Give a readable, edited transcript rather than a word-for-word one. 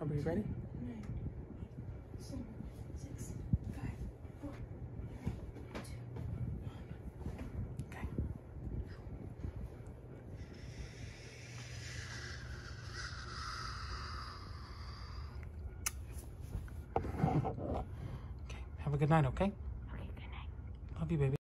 Aubrey, you ready? 9, 7, 6, 5, 4, 3, 2, 1. Okay. Okay. Have a good night, okay? Okay, good night. Love you, baby.